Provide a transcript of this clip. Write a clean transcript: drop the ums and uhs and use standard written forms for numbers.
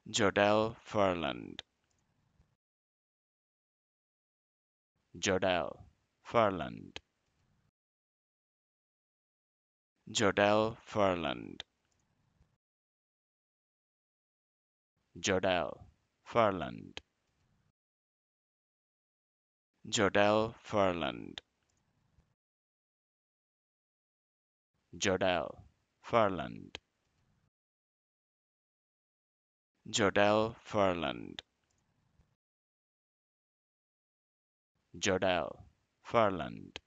Jodelle Ferland, Jodelle Ferland, Jodelle Ferland, Jodelle Ferland, Jodelle Ferland, Jodelle Ferland, Jodelle Ferland, Jodelle Ferland,